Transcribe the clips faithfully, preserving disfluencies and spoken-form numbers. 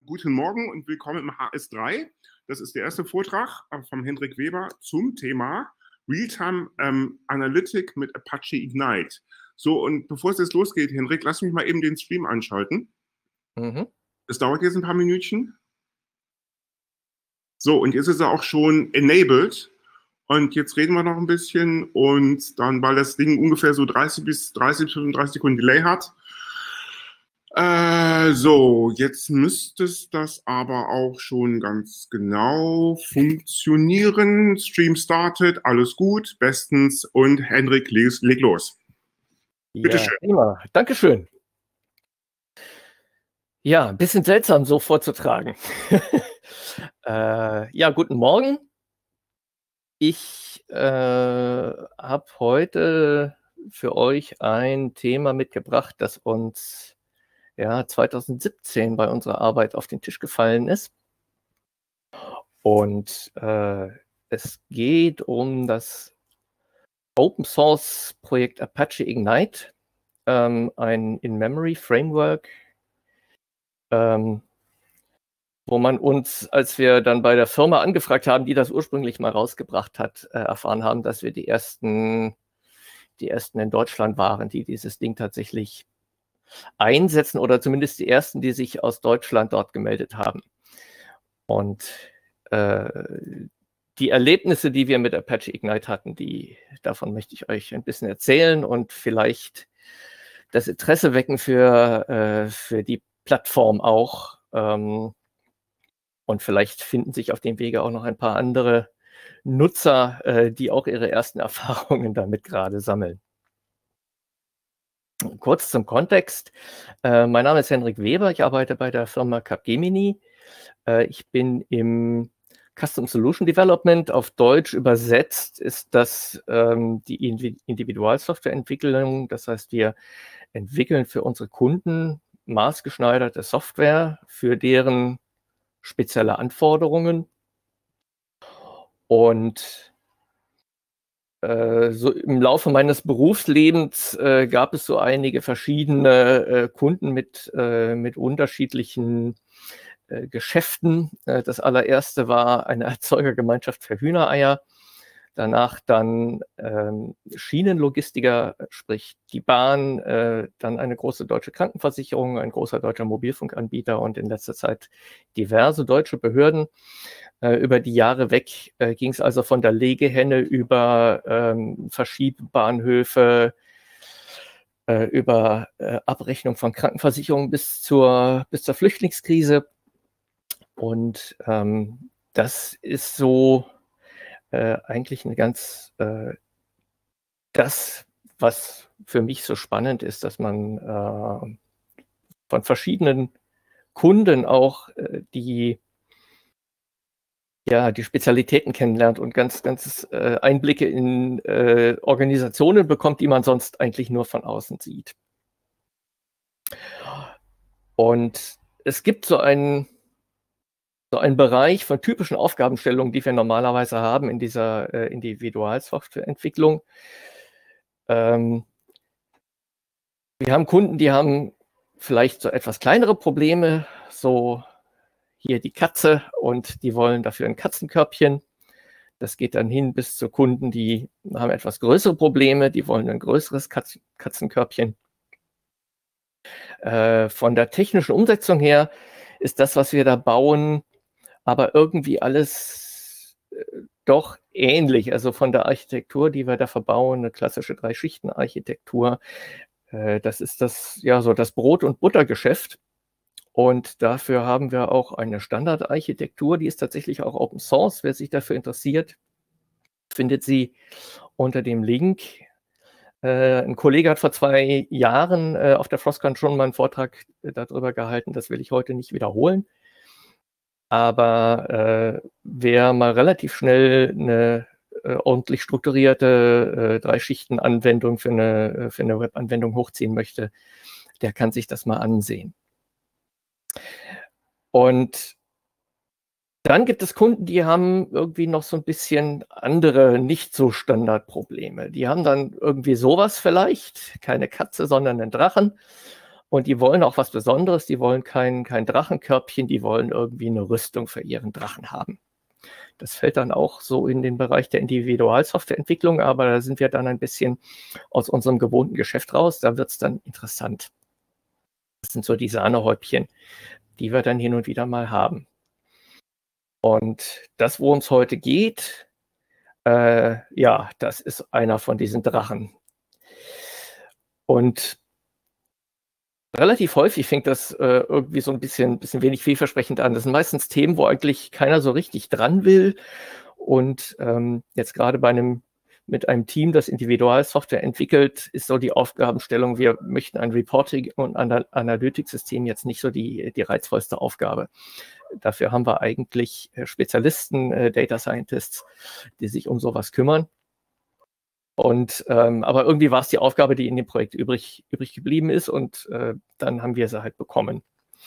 Guten Morgen und willkommen im H S drei. Das ist der erste Vortrag von Hendrik Weber zum Thema Realtime ähm, Analytic mit Apache Ignite. So, und bevor es jetzt losgeht, Hendrik, lass mich mal eben den Stream anschalten. Mhm. Das dauert jetzt ein paar Minütchen. So, und jetzt ist er auch schon enabled. Und jetzt reden wir noch ein bisschen und dann, weil das Ding ungefähr so dreißig bis fünfunddreißig Sekunden Delay hat. Äh, so, jetzt müsste es das aber auch schon ganz genau funktionieren. Stream startet, alles gut, bestens. Und Hendrik, leg, leg los. Bitte Ja, schön. prima. Dankeschön. Ja, ein bisschen seltsam so vorzutragen. äh, ja, guten Morgen. Ich äh, habe heute für euch ein Thema mitgebracht, das uns ja, zweitausendsiebzehn bei unserer Arbeit auf den Tisch gefallen ist. Und äh, es geht um das Open Source Projekt Apache Ignite, ähm, ein In-Memory-Framework, ähm, wo man uns, als wir dann bei der Firma angefragt haben, die das ursprünglich mal rausgebracht hat, äh, erfahren haben, dass wir die ersten, die ersten in Deutschland waren, die dieses Ding tatsächlich einsetzen oder zumindest die ersten, die sich aus Deutschland dort gemeldet haben. Und äh, die Erlebnisse, die wir mit Apache Ignite hatten, die, davon möchte ich euch ein bisschen erzählen und vielleicht das Interesse wecken für, äh, für die Plattform auch. Ähm, und vielleicht finden sich auf dem Wege auch noch ein paar andere Nutzer, äh, die auch ihre ersten Erfahrungen damit gerade sammeln. Kurz zum Kontext. Äh, mein Name ist Hendrik Weber, ich arbeite bei der Firma Capgemini. Äh, ich bin im Custom Solution Development. Auf Deutsch übersetzt ist das ähm, die Individualsoftwareentwicklung. Das heißt, wir entwickeln für unsere Kunden maßgeschneiderte Software für deren spezielle Anforderungen. Und so im Laufe meines Berufslebens äh, gab es so einige verschiedene äh, Kunden mit, äh, mit unterschiedlichen äh, Geschäften. Äh, das allererste war eine Erzeugergemeinschaft für Hühnereier. Danach dann ähm, Schienenlogistiker, sprich die Bahn, äh, dann eine große deutsche Krankenversicherung, ein großer deutscher Mobilfunkanbieter und in letzter Zeit diverse deutsche Behörden. Äh, über die Jahre weg äh, ging es also von der Legehenne über ähm, Verschiebbahnhöfe, äh, über äh, Abrechnung von Krankenversicherungen bis zur, bis zur Flüchtlingskrise. Und ähm, das ist so äh, eigentlich eine ganz, äh, das, was für mich so spannend ist, dass man äh, von verschiedenen Kunden auch äh, die ja, die Spezialitäten kennenlernt und ganz, ganz äh, Einblicke in äh, Organisationen bekommt, die man sonst eigentlich nur von außen sieht. Und es gibt so einen, so einen Bereich von typischen Aufgabenstellungen, die wir normalerweise haben in dieser äh, Individualsoftwareentwicklung. Ähm, wir haben Kunden, die haben vielleicht so etwas kleinere Probleme, so hier die Katze und die wollen dafür ein Katzenkörbchen. Das geht dann hin bis zu Kunden, die haben etwas größere Probleme, die wollen ein größeres Katz Katzenkörbchen. Äh, von der technischen Umsetzung her ist das, was wir da bauen, aber irgendwie alles äh, doch ähnlich. Also von der Architektur, die wir da verbauen, eine klassische Drei-Schichten-Architektur. Äh, das ist das, ja, so das Brot- und Buttergeschäft. Und dafür haben wir auch eine Standardarchitektur, die ist tatsächlich auch Open Source. Wer sich dafür interessiert, findet sie unter dem Link. Äh, ein Kollege hat vor zwei Jahren äh, auf der Frostcon schon mal einen Vortrag äh, darüber gehalten. Das will ich heute nicht wiederholen. Aber äh, wer mal relativ schnell eine äh, ordentlich strukturierte äh, Drei-Schichten-Anwendung für eine, für eine Webanwendung hochziehen möchte, der kann sich das mal ansehen. Und dann gibt es Kunden, die haben irgendwie noch so ein bisschen andere, nicht so Standardprobleme. Die haben dann irgendwie sowas vielleicht, keine Katze, sondern einen Drachen Und die wollen auch was Besonderes, die wollen kein, kein Drachenkörbchen, die wollen irgendwie eine Rüstung für ihren Drachen haben. Das fällt dann auch so in den Bereich der Individualsoftwareentwicklung, aber da sind wir dann ein bisschen aus unserem gewohnten Geschäft raus, da wird es dann interessant. Das sind so die Sahnehäubchen, die wir dann hin und wieder mal haben. Und das, worum es heute geht, äh, ja, das ist einer von diesen Drachen. Und relativ häufig fängt das äh, irgendwie so ein bisschen, bisschen wenig vielversprechend an. Das sind meistens Themen, wo eigentlich keiner so richtig dran will. Und ähm, jetzt gerade bei einem, mit einem Team, das Individualsoftware entwickelt, ist so die Aufgabenstellung, wir möchten ein Reporting- und Anal- Analytics-System jetzt nicht so die, die reizvollste Aufgabe. Dafür haben wir eigentlich Spezialisten, äh, Data Scientists, die sich um sowas kümmern. Und ähm, aber irgendwie war es die Aufgabe, die in dem Projekt übrig, übrig geblieben ist, und äh, dann haben wir sie halt bekommen.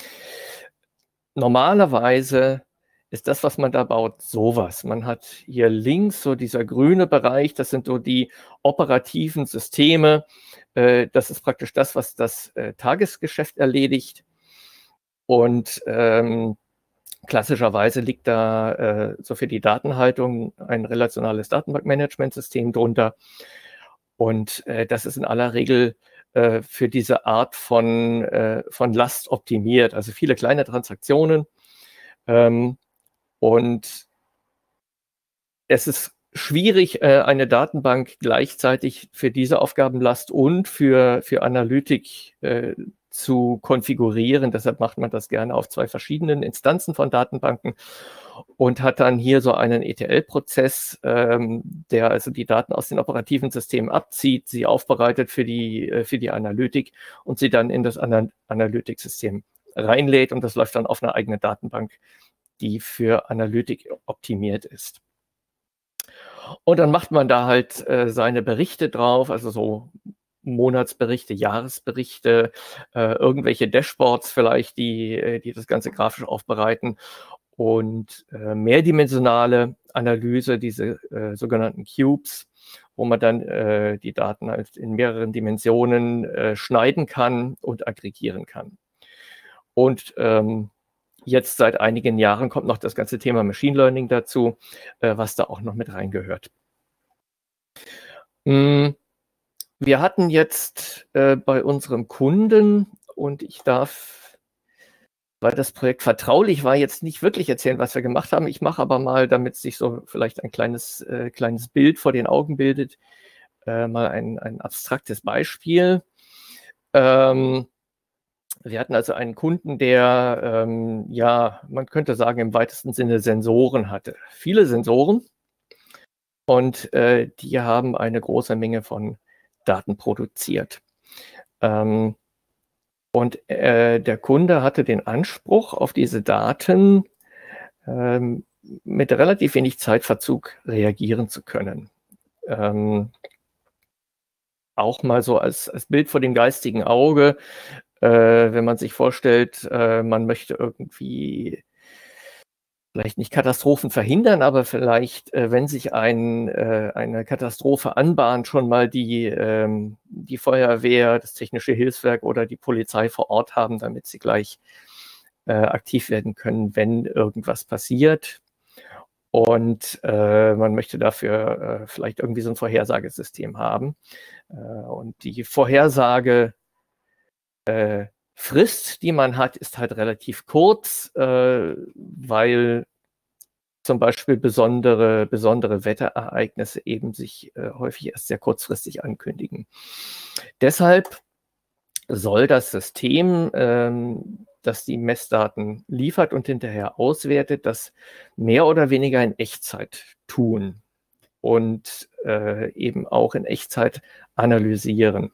Normalerweise ist das, was man da baut, sowas. Man hat hier links so dieser grüne Bereich, das sind so die operativen Systeme. Äh, das ist praktisch das, was das äh, Tagesgeschäft erledigt. Und ähm, klassischerweise liegt da äh, so für die Datenhaltung ein relationales Datenbankmanagementsystem drunter. Und äh, das ist in aller Regel äh, für diese Art von, äh, von Last optimiert. Also viele kleine Transaktionen. Ähm, und es ist schwierig, äh, eine Datenbank gleichzeitig für diese Aufgabenlast und für, für Analytik äh, zu konfigurieren. Deshalb macht man das gerne auf zwei verschiedenen Instanzen von Datenbanken und hat dann hier so einen E T L-Prozess, ähm, der also die Daten aus den operativen Systemen abzieht, sie aufbereitet für die, äh, für die Analytik und sie dann in das Ana- Analytiksystem reinlädt, und das läuft dann auf einer eigenen Datenbank, die für Analytik optimiert ist. Und dann macht man da halt äh, seine Berichte drauf, also so Monatsberichte, Jahresberichte, äh, irgendwelche Dashboards vielleicht, die, die das Ganze grafisch aufbereiten, und äh, mehrdimensionale Analyse, diese äh, sogenannten Cubes, wo man dann äh, die Daten halt in mehreren Dimensionen äh, schneiden kann und aggregieren kann. Und ähm, jetzt seit einigen Jahren kommt noch das ganze Thema Machine Learning dazu, äh, was da auch noch mit reingehört. Mm. Wir hatten jetzt äh, bei unserem Kunden, und ich darf, weil das Projekt vertraulich war, jetzt nicht wirklich erzählen, was wir gemacht haben. Ich mache aber mal, damit sich so vielleicht ein kleines, äh, kleines Bild vor den Augen bildet, äh, mal ein, ein abstraktes Beispiel. Ähm, wir hatten also einen Kunden, der, ähm, ja, man könnte sagen, im weitesten Sinne Sensoren hatte. Viele Sensoren, und äh, die haben eine große Menge von Daten produziert. Ähm, und äh, der Kunde hatte den Anspruch, auf diese Daten ähm, mit relativ wenig Zeitverzug reagieren zu können. Ähm, auch mal so als, als Bild vor dem geistigen Auge, äh, wenn man sich vorstellt, äh, man möchte irgendwie vielleicht nicht Katastrophen verhindern, aber vielleicht, äh, wenn sich ein, äh, eine Katastrophe anbahnt, schon mal die, ähm, die Feuerwehr, das technische Hilfswerk oder die Polizei vor Ort haben, damit sie gleich äh, aktiv werden können, wenn irgendwas passiert. Und äh, man möchte dafür äh, vielleicht irgendwie so ein Vorhersagesystem haben. Äh, und die Vorhersage äh, Frist, die man hat, ist halt relativ kurz, äh, weil zum Beispiel besondere, besondere Wetterereignisse eben sich äh, häufig erst sehr kurzfristig ankündigen. Deshalb soll das System, ähm, das die Messdaten liefert und hinterher auswertet, das mehr oder weniger in Echtzeit tun und äh, eben auch in Echtzeit analysieren.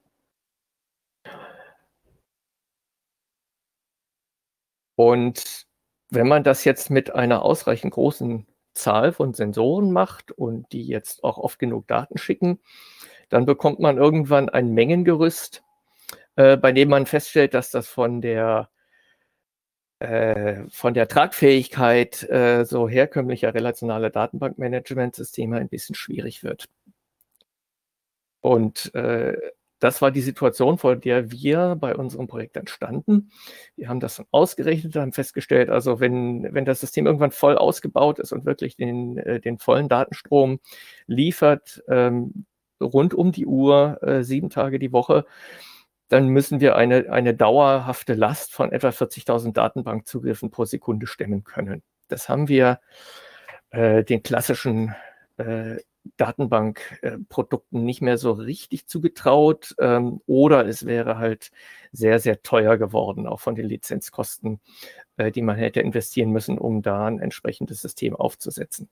Und wenn man das jetzt mit einer ausreichend großen Zahl von Sensoren macht und die jetzt auch oft genug Daten schicken, dann bekommt man irgendwann ein Mengengerüst, äh, bei dem man feststellt, dass das von der, äh, von der Tragfähigkeit äh, so herkömmlicher relationaler Datenbankmanagementsysteme ein bisschen schwierig wird. Und äh, das war die Situation, vor der wir bei unserem Projekt dann standen. Wir haben das dann ausgerechnet, haben festgestellt, also wenn, wenn das System irgendwann voll ausgebaut ist und wirklich den, äh, den vollen Datenstrom liefert, ähm, rund um die Uhr, äh, sieben Tage die Woche, dann müssen wir eine, eine dauerhafte Last von etwa vierzigtausend Datenbankzugriffen pro Sekunde stemmen können. Das haben wir äh, den klassischen äh, Datenbankprodukten nicht mehr so richtig zugetraut, ähm, oder es wäre halt sehr, sehr teuer geworden, auch von den Lizenzkosten, äh, die man hätte investieren müssen, um da ein entsprechendes System aufzusetzen.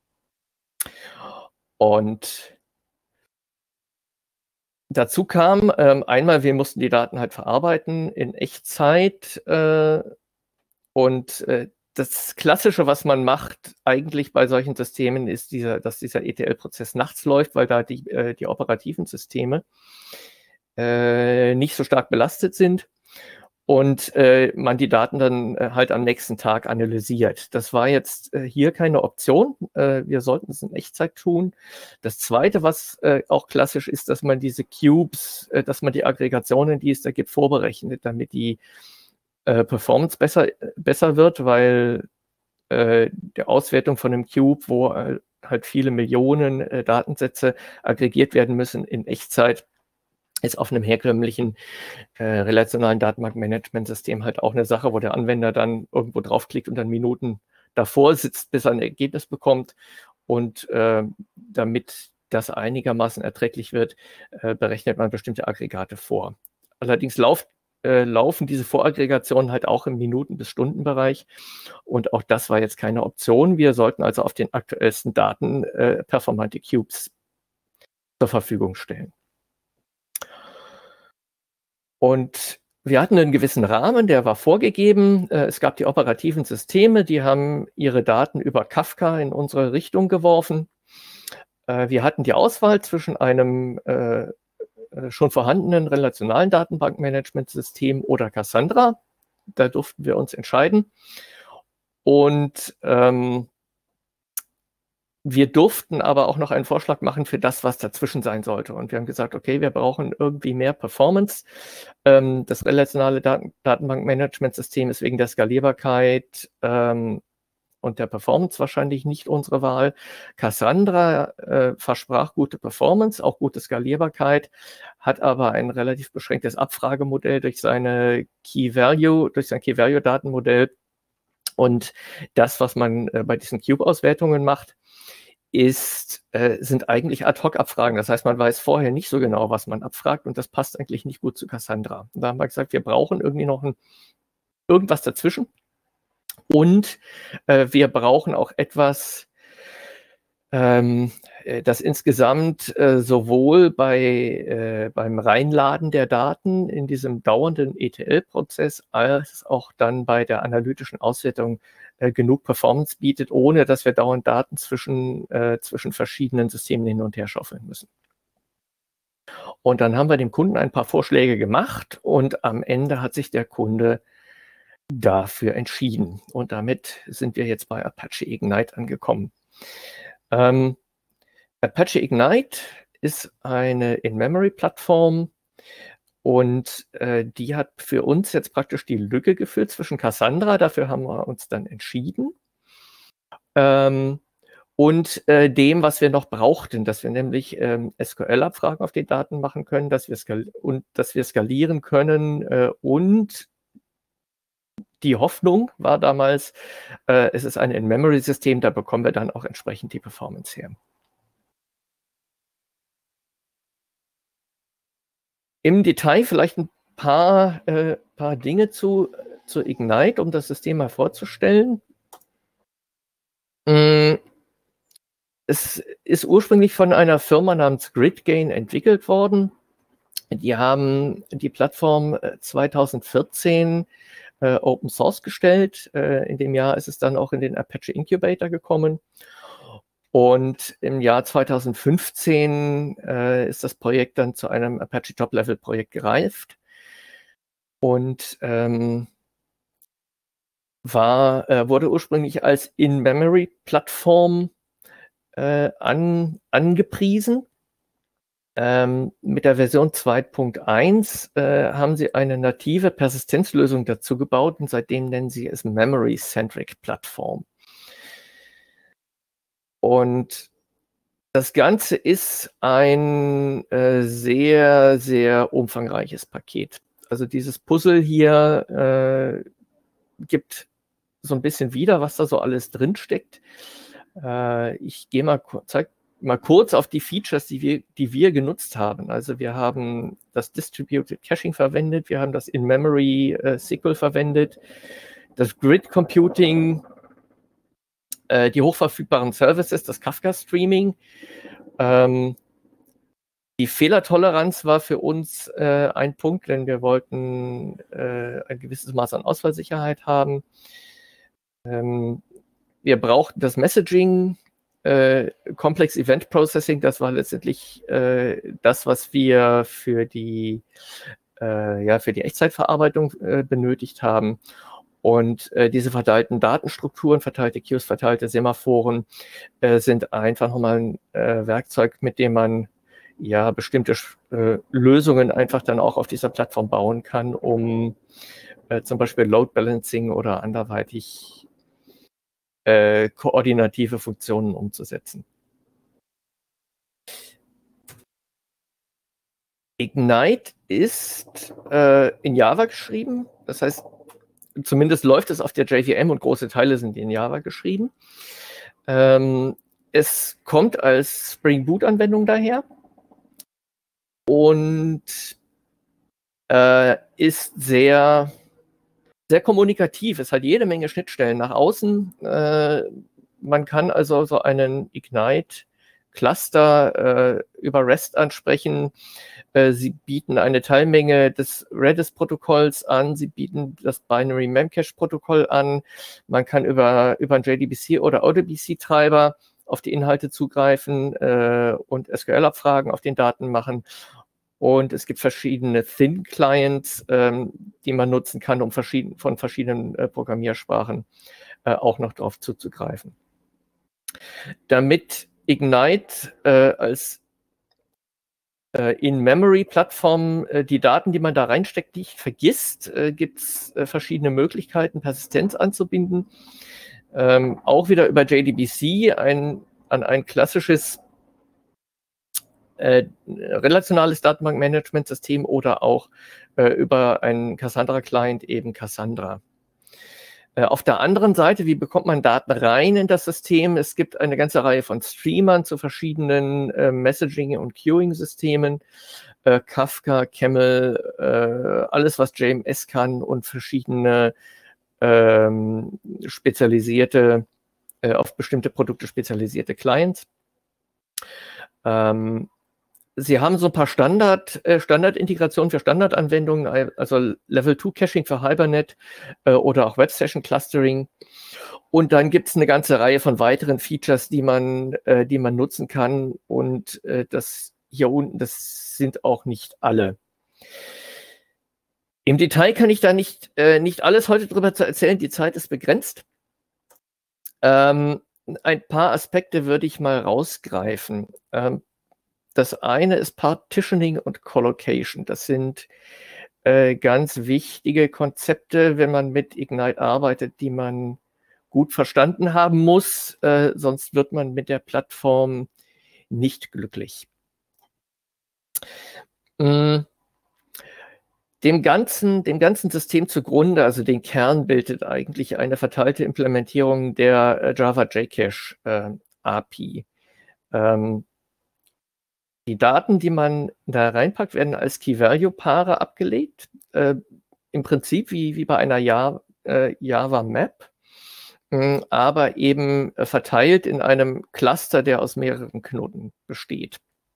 Und dazu kam ähm, einmal, wir mussten die Daten halt verarbeiten in Echtzeit, äh, und äh, das Klassische, was man macht eigentlich bei solchen Systemen, ist, dieser, dass dieser E T L-Prozess nachts läuft, weil da die, äh, die operativen Systeme äh, nicht so stark belastet sind und äh, man die Daten dann äh, halt am nächsten Tag analysiert. Das war jetzt äh, hier keine Option. Äh, wir sollten es in Echtzeit tun. Das Zweite, was äh, auch klassisch ist, dass man diese Cubes, äh, dass man die Aggregationen, die es da gibt, vorberechnet, damit die Äh, Performance besser, besser wird, weil äh, die Auswertung von einem Cube, wo äh, halt viele Millionen äh, Datensätze aggregiert werden müssen in Echtzeit, ist auf einem herkömmlichen äh, relationalen Datenbankmanagementsystem halt auch eine Sache, wo der Anwender dann irgendwo draufklickt und dann Minuten davor sitzt, bis er ein Ergebnis bekommt. Und äh, damit das einigermaßen erträglich wird, äh, berechnet man bestimmte Aggregate vor. Allerdings läuft Äh, laufen diese Voraggregationen halt auch im Minuten- bis Stundenbereich. Und auch das war jetzt keine Option. Wir sollten also auf den aktuellsten Daten äh, performante Cubes zur Verfügung stellen. Und wir hatten einen gewissen Rahmen, der war vorgegeben. Äh, es gab die operativen Systeme, die haben ihre Daten über Kafka in unsere Richtung geworfen. Äh, wir hatten die Auswahl zwischen einem äh, schon vorhandenen relationalen Datenbankmanagementsystem oder Cassandra. Da durften wir uns entscheiden. Und ähm, wir durften aber auch noch einen Vorschlag machen für das, was dazwischen sein sollte. Und wir haben gesagt, okay, wir brauchen irgendwie mehr Performance. Ähm, das relationale Daten Datenbankmanagementsystem ist wegen der Skalierbarkeit ähm, und der Performance wahrscheinlich nicht unsere Wahl. Cassandra äh, versprach gute Performance, auch gute Skalierbarkeit, hat aber ein relativ beschränktes Abfragemodell durch seine Key-Value, durch sein Key-Value-Datenmodell. Und das, was man äh, bei diesen Cube-Auswertungen macht, ist, äh, sind eigentlich Ad-Hoc-Abfragen. Das heißt, man weiß vorher nicht so genau, was man abfragt, und das passt eigentlich nicht gut zu Cassandra. Und da haben wir gesagt, wir brauchen irgendwie noch ein, irgendwas dazwischen. Und äh, wir brauchen auch etwas, ähm, das insgesamt äh, sowohl bei, äh, beim Reinladen der Daten in diesem dauernden E T L-Prozess als auch dann bei der analytischen Auswertung äh, genug Performance bietet, ohne dass wir dauernd Daten zwischen, äh, zwischen verschiedenen Systemen hin und her schaufeln müssen. Und dann haben wir dem Kunden ein paar Vorschläge gemacht und am Ende hat sich der Kunde dafür entschieden. Und damit sind wir jetzt bei Apache Ignite angekommen. Ähm, Apache Ignite ist eine In-Memory-Plattform und äh, die hat für uns jetzt praktisch die Lücke gefüllt zwischen Cassandra, dafür haben wir uns dann entschieden, ähm, und äh, dem, was wir noch brauchten, dass wir nämlich ähm, S Q L-Abfragen auf den Daten machen können, dass wir, skal und, dass wir skalieren können äh, und die Hoffnung war damals, äh, es ist ein In-Memory-System, da bekommen wir dann auch entsprechend die Performance her. Im Detail vielleicht ein paar, äh, paar Dinge zu, zu Ignite, um das System mal vorzustellen. Mm, es ist ursprünglich von einer Firma namens GridGain entwickelt worden. Die haben die Plattform zweitausendvierzehn äh, Open Source gestellt. Äh, in dem Jahr ist es dann auch in den Apache Incubator gekommen. Und im Jahr zweitausendfünfzehn äh, ist das Projekt dann zu einem Apache Top-Level-Projekt gereift und ähm, war, äh, wurde ursprünglich als In-Memory-Plattform äh, an, angepriesen. Ähm, mit der Version zwei Punkt eins äh, haben sie eine native Persistenzlösung dazu gebaut und seitdem nennen sie es Memory-Centric Plattform. Und das Ganze ist ein äh, sehr, sehr umfangreiches Paket. Also dieses Puzzle hier äh, gibt so ein bisschen wieder, was da so alles drinsteckt. Äh, ich gehe mal, zeig mal kurz auf die Features, die wir, die wir genutzt haben. Also wir haben das Distributed Caching verwendet, wir haben das In-Memory äh, S Q L verwendet, das Grid Computing, äh, die hochverfügbaren Services, das Kafka Streaming. Ähm, die Fehlertoleranz war für uns äh, ein Punkt, denn wir wollten äh, ein gewisses Maß an Ausfallsicherheit haben. Ähm, wir brauchten das Messaging, äh, Complex Event Processing, das war letztendlich äh, das, was wir für die, äh, ja, für die Echtzeitverarbeitung äh, benötigt haben. Und äh, diese verteilten Datenstrukturen, verteilte Queues, verteilte Semaphoren äh, sind einfach nochmal ein äh, Werkzeug, mit dem man ja bestimmte äh, Lösungen einfach dann auch auf dieser Plattform bauen kann, um äh, zum Beispiel Load Balancing oder anderweitig Äh, koordinative Funktionen umzusetzen. Ignite ist äh, in Java geschrieben. Das heißt, zumindest läuft es auf der J V M und große Teile sind in Java geschrieben. Ähm, es kommt als Spring Boot-Anwendung daher und äh, ist sehr sehr kommunikativ. Es hat jede Menge Schnittstellen nach außen. Äh, man kann also so einen Ignite-Cluster äh, über REST ansprechen. Äh, sie bieten eine Teilmenge des Redis-Protokolls an. Sie bieten das Binary Memcache-Protokoll an. Man kann über, über einen J D B C oder O D B C-Treiber auf die Inhalte zugreifen äh, und S Q L-Abfragen auf den Daten machen. Und es gibt verschiedene Thin-Clients, ähm, die man nutzen kann, um verschieden, von verschiedenen äh, Programmiersprachen äh, auch noch darauf zuzugreifen. Damit Ignite äh, als äh, In-Memory-Plattform äh, die Daten, die man da reinsteckt, nicht vergisst, äh, gibt es äh, verschiedene Möglichkeiten, Persistenz anzubinden. Ähm, auch wieder über J D B C ein, an ein klassisches Äh, relationales Datenbankmanagementsystem oder auch äh, über einen Cassandra-Client eben Cassandra. Äh, auf der anderen Seite, wie bekommt man Daten rein in das System? Es gibt eine ganze Reihe von Streamern zu verschiedenen äh, Messaging- und Queuing-Systemen. Äh, Kafka, Camel, äh, alles, was J M S kann und verschiedene ähm, spezialisierte, äh, auf bestimmte Produkte spezialisierte Clients. Ähm, Sie haben so ein paar Standard, äh, Standardintegrationen für Standardanwendungen, also Level zwei Caching für Hibernate äh, oder auch Web Session Clustering. Und dann gibt es eine ganze Reihe von weiteren Features, die man, äh, die man nutzen kann. Und äh, das hier unten, das sind auch nicht alle. Im Detail kann ich da nicht, äh, nicht alles heute drüber zu erzählen. Die Zeit ist begrenzt. Ähm, ein paar Aspekte würde ich mal rausgreifen. Ähm, Das eine ist Partitioning und Collocation. Das sind äh, ganz wichtige Konzepte, wenn man mit Ignite arbeitet, die man gut verstanden haben muss. Äh, sonst wird man mit der Plattform nicht glücklich. Mm. Dem ganzen, dem ganzen System zugrunde, also den Kern, bildet eigentlich eine verteilte Implementierung der äh, Java JCache äh, A P I. Ähm, Die Daten, die man da reinpackt, werden als Key-Value-Paare abgelegt. Äh, Im Prinzip wie, wie bei einer Java, äh, Java Map, äh, aber eben äh, verteilt in einem Cluster, der aus mehreren Knoten besteht.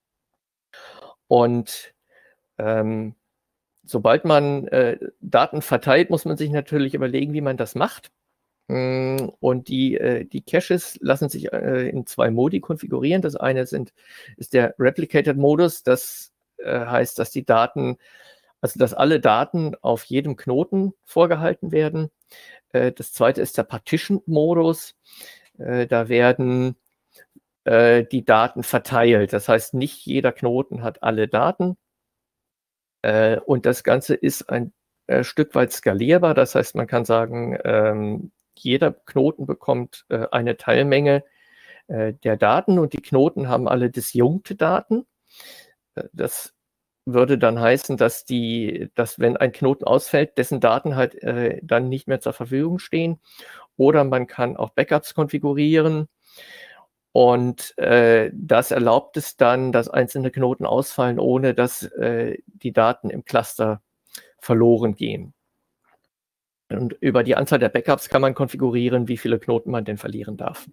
Und ähm, sobald man äh, Daten verteilt, muss man sich natürlich überlegen, wie man das macht. Und die, äh, die Caches lassen sich äh, in zwei Modi konfigurieren. Das eine sind, ist der Replicated-Modus. Das äh, heißt, dass die Daten, also dass alle Daten auf jedem Knoten vorgehalten werden. Äh, das zweite ist der Partitioned-Modus. Äh, da werden äh, die Daten verteilt. Das heißt, nicht jeder Knoten hat alle Daten. Äh, und das Ganze ist ein äh, Stück weit skalierbar. Das heißt, man kann sagen, ähm, jeder Knoten bekommt äh, eine Teilmenge äh, der Daten und die Knoten haben alle disjunkte Daten. Äh, das würde dann heißen, dass, die, dass wenn ein Knoten ausfällt, dessen Daten halt äh, dann nicht mehr zur Verfügung stehen. Oder man kann auch Backups konfigurieren. Und äh, das erlaubt es dann, dass einzelne Knoten ausfallen, ohne dass äh, die Daten im Cluster verloren gehen. Und über die Anzahl der Backups kann man konfigurieren, wie viele Knoten man denn verlieren darf.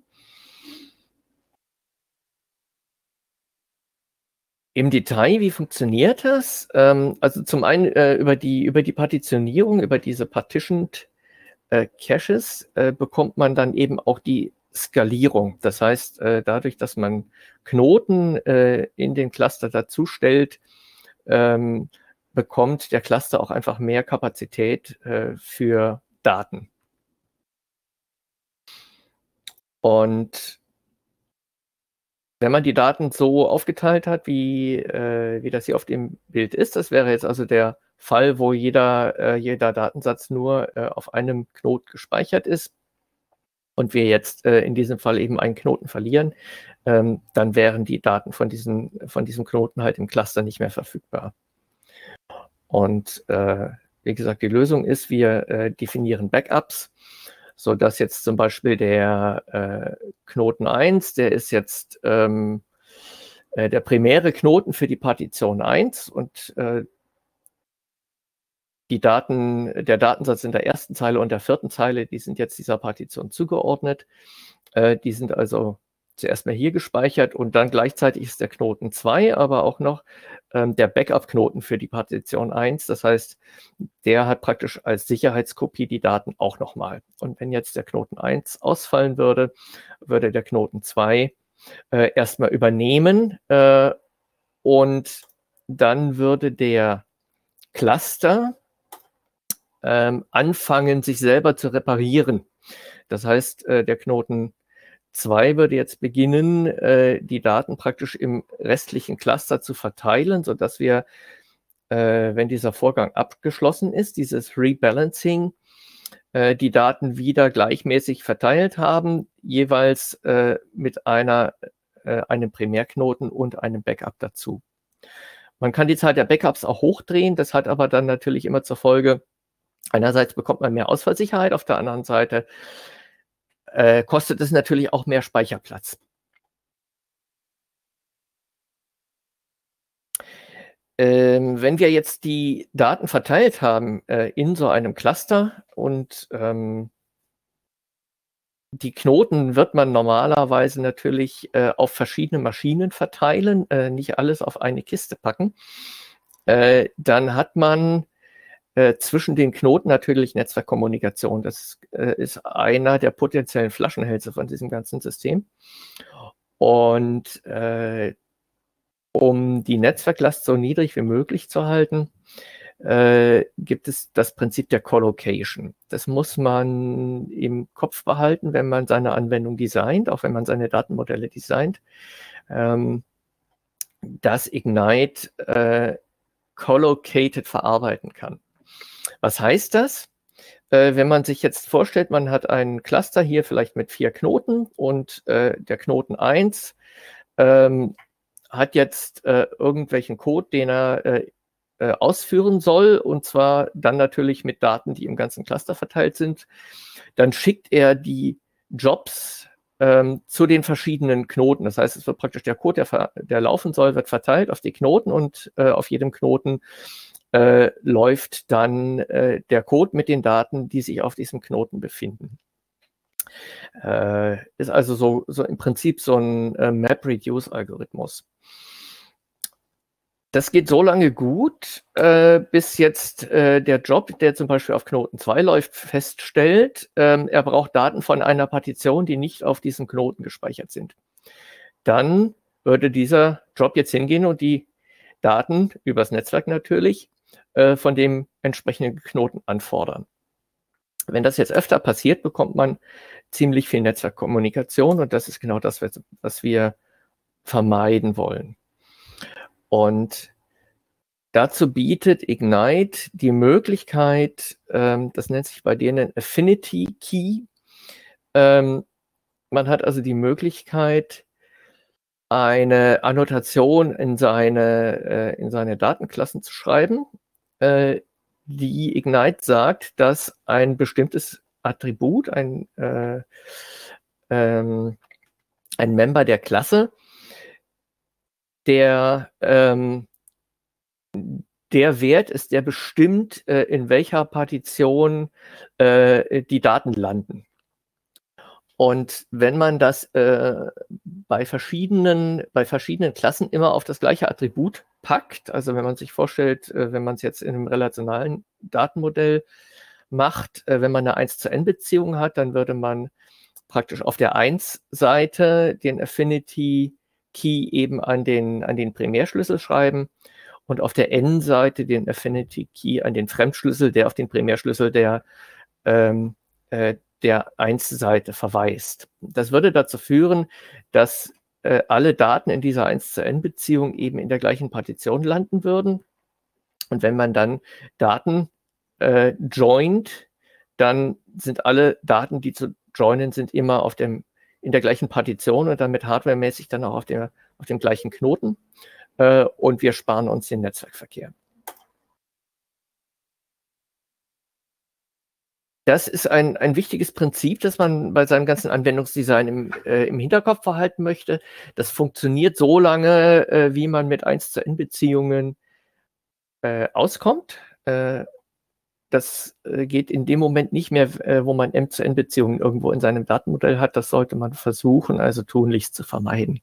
Im Detail, wie funktioniert das? Ähm, also zum einen äh, über, die, über die Partitionierung, über diese Partitioned äh, Caches äh, bekommt man dann eben auch die Skalierung. Das heißt, äh, dadurch, dass man Knoten äh, in den Cluster dazu stellt, ähm, bekommt der Cluster auch einfach mehr Kapazität äh, für Daten. Und wenn man die Daten so aufgeteilt hat, wie, äh, wie das hier auf dem Bild ist, das wäre jetzt also der Fall, wo jeder, äh, jeder Datensatz nur äh, auf einem Knoten gespeichert ist und wir jetzt äh, in diesem Fall eben einen Knoten verlieren, ähm, dann wären die Daten von, diesen, von diesem Knoten halt im Cluster nicht mehr verfügbar. Und äh, wie gesagt, die Lösung ist, wir äh, definieren Backups, sodass jetzt zum Beispiel der äh, Knoten eins, der ist jetzt ähm, äh, der primäre Knoten für die Partition eins und äh, die Daten, der Datensatz in der ersten Zeile und der vierten Zeile, die sind jetzt dieser Partition zugeordnet. Äh, die sind also zuerst mal hier gespeichert und dann gleichzeitig ist der Knoten zwei, aber auch noch ähm, der Backup-Knoten für die Partition eins. Das heißt, der hat praktisch als Sicherheitskopie die Daten auch nochmal. Und wenn jetzt der Knoten eins ausfallen würde, würde der Knoten zwei äh, erstmal übernehmen äh, und dann würde der Cluster ähm, anfangen, sich selber zu reparieren. Das heißt, äh, der Knoten zwei würde jetzt beginnen, äh, die Daten praktisch im restlichen Cluster zu verteilen, sodass wir, äh, wenn dieser Vorgang abgeschlossen ist, dieses Rebalancing, äh, die Daten wieder gleichmäßig verteilt haben, jeweils äh, mit einer, äh, einem Primärknoten und einem Backup dazu. Man kann die Zahl der Backups auch hochdrehen, das hat aber dann natürlich immer zur Folge, einerseits bekommt man mehr Ausfallsicherheit, auf der anderen Seite Äh, kostet es natürlich auch mehr Speicherplatz. Ähm, wenn wir jetzt die Daten verteilt haben äh, in so einem Cluster und ähm, die Knoten wird man normalerweise natürlich äh, auf verschiedene Maschinen verteilen, äh, nicht alles auf eine Kiste packen, äh, dann hat man Äh, zwischen den Knoten natürlich Netzwerkkommunikation. Das äh, ist einer der potenziellen Flaschenhälse von diesem ganzen System. Und äh, um die Netzwerklast so niedrig wie möglich zu halten, äh, gibt es das Prinzip der Collocation. Das muss man im Kopf behalten, wenn man seine Anwendung designt, auch wenn man seine Datenmodelle designt, ähm, dass Ignite äh, collocated verarbeiten kann. Was heißt das? Äh, wenn man sich jetzt vorstellt, man hat einen Cluster hier vielleicht mit vier Knoten und äh, der Knoten eins ähm, hat jetzt äh, irgendwelchen Code, den er äh, äh, ausführen soll, und zwar dann natürlich mit Daten, die im ganzen Cluster verteilt sind. Dann schickt er die Jobs ähm, zu den verschiedenen Knoten. Das heißt, es wird praktisch der Code, der, der laufen soll, wird verteilt auf die Knoten und äh, auf jedem Knoten Äh, läuft dann äh, der Code mit den Daten, die sich auf diesem Knoten befinden. Äh, ist also so, so im Prinzip so ein äh, Map-Reduce-Algorithmus. Das geht so lange gut, äh, bis jetzt äh, der Job, der zum Beispiel auf Knoten zwei läuft, feststellt, ähm, er braucht Daten von einer Partition, die nicht auf diesem Knoten gespeichert sind. Dann würde dieser Job jetzt hingehen und die Daten übers Netzwerk natürlich von dem entsprechenden Knoten anfordern. Wenn das jetzt öfter passiert, bekommt man ziemlich viel Netzwerkkommunikation und das ist genau das, was wir vermeiden wollen. Und dazu bietet Ignite die Möglichkeit, ähm, das nennt sich bei denen Affinity Key. Ähm, man hat also die Möglichkeit, eine Annotation in seine, äh, in seine Datenklassen zu schreiben, äh, die Ignite sagt, dass ein bestimmtes Attribut, ein, äh, ähm, ein Member der Klasse, der, ähm, der Wert ist, der bestimmt, äh, in welcher Partition äh, die Daten landen. Und wenn man das äh, bei verschiedenen, bei verschiedenen Klassen immer auf das gleiche Attribut packt, also wenn man sich vorstellt, äh, wenn man es jetzt in einem relationalen Datenmodell macht, äh, wenn man eine eins zu n Beziehung hat, dann würde man praktisch auf der eins Seite den Affinity Key eben an den, an den Primärschlüssel schreiben und auf der n Seite den Affinity Key an den Fremdschlüssel, der auf den Primärschlüssel der ähm, äh, der eins Seite verweist. Das würde dazu führen, dass äh, alle Daten in dieser eins zu n Beziehung eben in der gleichen Partition landen würden. Und wenn man dann Daten äh, joint, dann sind alle Daten, die zu joinen sind, immer auf dem, in der gleichen Partition und damit hardwaremäßig dann auch auf, der, auf dem gleichen Knoten. Äh, und wir sparen uns den Netzwerkverkehr. Das ist ein, ein wichtiges Prinzip, das man bei seinem ganzen Anwendungsdesign im, äh, im Hinterkopf behalten möchte. Das funktioniert so lange, äh, wie man mit eins zu n Beziehungen äh, auskommt. Äh, das äh, geht in dem Moment nicht mehr, äh, wo man M zu n Beziehungen irgendwo in seinem Datenmodell hat. Das sollte man versuchen, also tunlichst zu vermeiden.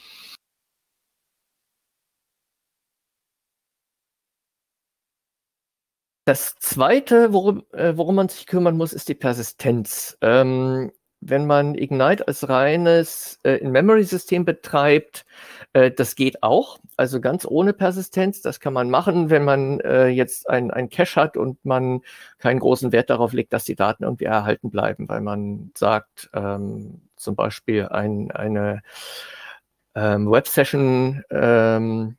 Das Zweite, worum, äh, worum man sich kümmern muss, ist die Persistenz. Ähm, wenn man Ignite als reines äh, In-Memory-System betreibt, äh, das geht auch, also ganz ohne Persistenz. Das kann man machen, wenn man äh, jetzt ein, ein Cache hat und man keinen großen Wert darauf legt, dass die Daten irgendwie erhalten bleiben, weil man sagt, ähm, zum Beispiel ein, eine ähm, Web-Session, ähm,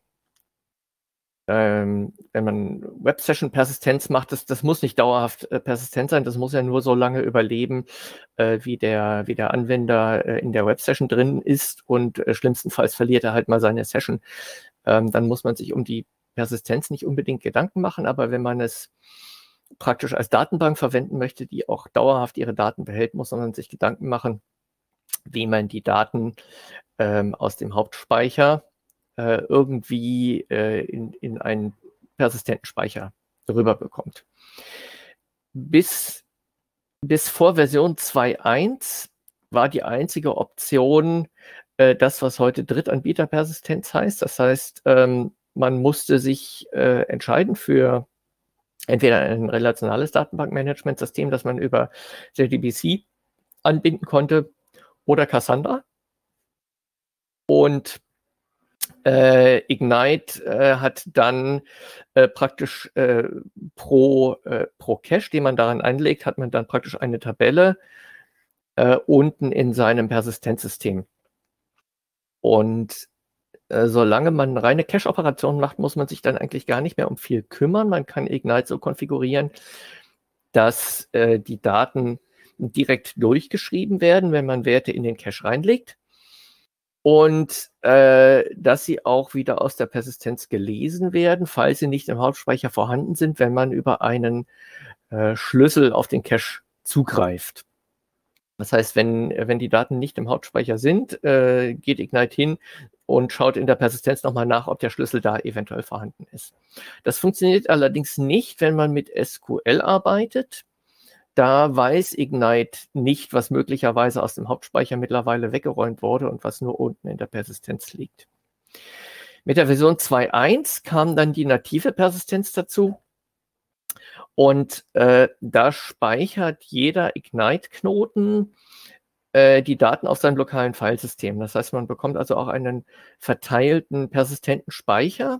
Ähm, wenn man Web-Session-Persistenz macht, das, das muss nicht dauerhaft äh, persistent sein, das muss ja nur so lange überleben, äh, wie, der, wie der Anwender äh, in der Web-Session drin ist und äh, schlimmstenfalls verliert er halt mal seine Session. Ähm, dann muss man sich um die Persistenz nicht unbedingt Gedanken machen, aber wenn man es praktisch als Datenbank verwenden möchte, die auch dauerhaft ihre Daten behält, muss man sich Gedanken machen, wie man die Daten ähm, aus dem Hauptspeicher irgendwie äh, in, in einen persistenten Speicher rüberbekommt. Bis, bis vor Version zwei Punkt eins war die einzige Option äh, das, was heute Drittanbieterpersistenz heißt. Das heißt, ähm, man musste sich äh, entscheiden für entweder ein relationales Datenbankmanagementsystem, das man über J D B C anbinden konnte, oder Cassandra. Und Äh, Ignite äh, hat dann äh, praktisch äh, pro, äh, pro Cache, den man daran einlegt, hat man dann praktisch eine Tabelle äh, unten in seinem Persistenzsystem. Und äh, solange man reine Cache-Operationen macht, muss man sich dann eigentlich gar nicht mehr um viel kümmern. Man kann Ignite so konfigurieren, dass äh, die Daten direkt durchgeschrieben werden, wenn man Werte in den Cache reinlegt. Und äh, dass sie auch wieder aus der Persistenz gelesen werden, falls sie nicht im Hauptspeicher vorhanden sind, wenn man über einen äh, Schlüssel auf den Cache zugreift. Das heißt, wenn, wenn die Daten nicht im Hauptspeicher sind, äh, geht Ignite hin und schaut in der Persistenz nochmal nach, ob der Schlüssel da eventuell vorhanden ist. Das funktioniert allerdings nicht, wenn man mit S Q L arbeitet. Da weiß Ignite nicht, was möglicherweise aus dem Hauptspeicher mittlerweile weggeräumt wurde und was nur unten in der Persistenz liegt. Mit der Version zwei Punkt eins kam dann die native Persistenz dazu. Und äh, da speichert jeder Ignite-Knoten äh, die Daten auf seinem lokalen Filesystem. Das heißt, man bekommt also auch einen verteilten, persistenten Speicher.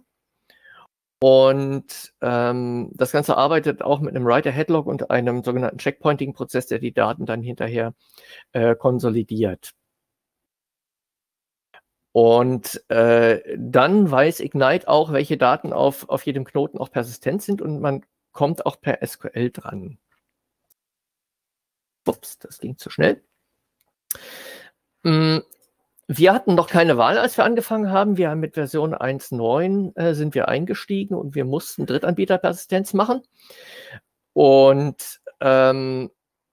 Und ähm, das Ganze arbeitet auch mit einem Write-Ahead-Log und einem sogenannten Checkpointing-Prozess, der die Daten dann hinterher äh, konsolidiert. Und äh, dann weiß Ignite auch, welche Daten auf, auf jedem Knoten auch persistent sind und man kommt auch per S Q L dran. Ups, das ging zu schnell. Wir hatten noch keine Wahl, als wir angefangen haben. Wir haben mit Version eins Punkt neun äh, sind wir eingestiegen und wir mussten Drittanbieterpersistenz machen. Und ähm,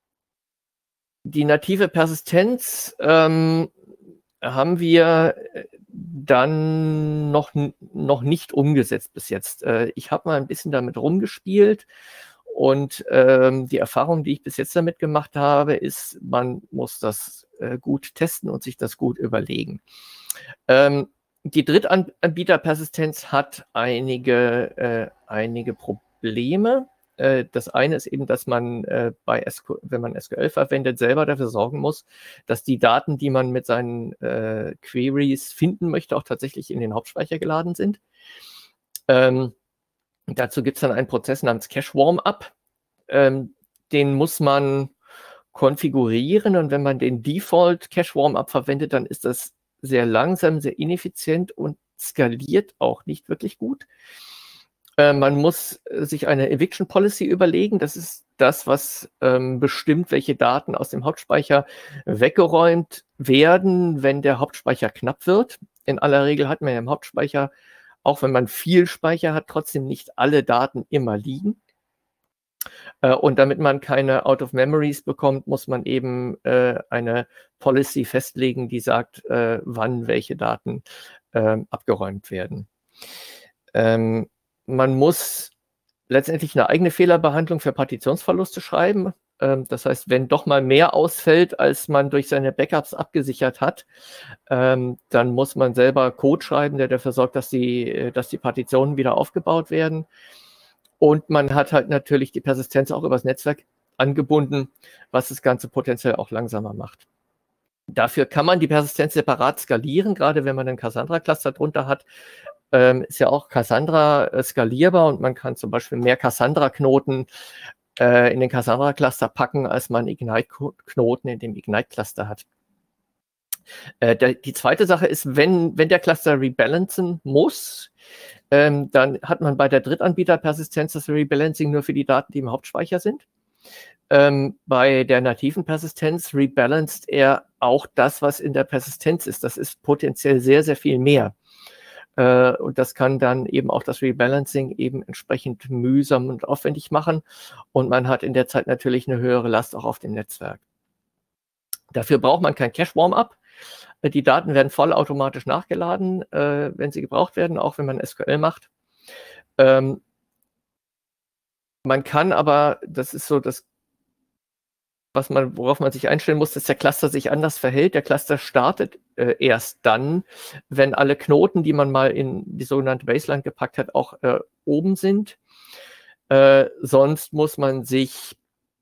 die native Persistenz ähm, haben wir dann noch, noch nicht umgesetzt bis jetzt. Äh, ich habe mal ein bisschen damit rumgespielt. Und ähm, die Erfahrung, die ich bis jetzt damit gemacht habe, ist, man muss das äh, gut testen und sich das gut überlegen. Ähm, die Drittanbieterpersistenz hat einige, äh, einige Probleme. Äh, das eine ist eben, dass man äh, bei S Q L, wenn man S Q L verwendet, selber dafür sorgen muss, dass die Daten, die man mit seinen äh, Queries finden möchte, auch tatsächlich in den Hauptspeicher geladen sind. Ähm, Dazu gibt es dann einen Prozess namens Cache Warm-Up. Ähm, den muss man konfigurieren und wenn man den Default Cache Warm-Up verwendet, dann ist das sehr langsam, sehr ineffizient und skaliert auch nicht wirklich gut. Äh, man muss sich eine Eviction Policy überlegen. Das ist das, was ähm, bestimmt, welche Daten aus dem Hauptspeicher weggeräumt werden, wenn der Hauptspeicher knapp wird. In aller Regel hat man ja im Hauptspeicher, auch wenn man viel Speicher hat, trotzdem nicht alle Daten immer liegen. Äh, und damit man keine Out-of-Memories bekommt, muss man eben äh, eine Policy festlegen, die sagt, äh, wann welche Daten äh, abgeräumt werden. Ähm, man muss letztendlich eine eigene Fehlerbehandlung für Partitionsverluste schreiben. Ähm, das heißt, wenn doch mal mehr ausfällt, als man durch seine Backups abgesichert hat, ähm, dann muss man selber Code schreiben, der dafür sorgt, dass die, dass die Partitionen wieder aufgebaut werden. Und man hat halt natürlich die Persistenz auch übers Netzwerk angebunden, was das Ganze potenziell auch langsamer macht. Dafür kann man die Persistenz separat skalieren, gerade wenn man einen Cassandra-Cluster drunter hat. Ähm, ist ja auch Cassandra äh, skalierbar und man kann zum Beispiel mehr Cassandra-Knoten äh, in den Cassandra-Cluster packen, als man Ignite-Knoten in dem Ignite-Cluster hat. Äh, der, die zweite Sache ist, wenn, wenn der Cluster rebalancen muss, ähm, dann hat man bei der Drittanbieter-Persistenz das Rebalancing nur für die Daten, die im Hauptspeicher sind. Ähm, bei der nativen Persistenz rebalanced er auch das, was in der Persistenz ist. Das ist potenziell sehr, sehr viel mehr. Äh, und das kann dann eben auch das Rebalancing eben entsprechend mühsam und aufwendig machen. Und man hat in der Zeit natürlich eine höhere Last auch auf dem Netzwerk. Dafür braucht man kein Cache Warm-Up. Die Daten werden vollautomatisch nachgeladen, äh, wenn sie gebraucht werden, auch wenn man S Q L macht. Ähm, man kann aber, das ist so das, was man, worauf man sich einstellen muss, dass der Cluster sich anders verhält. Der Cluster startet äh, erst dann, wenn alle Knoten, die man mal in die sogenannte Baseline gepackt hat, auch äh, oben sind. Äh, sonst muss man sich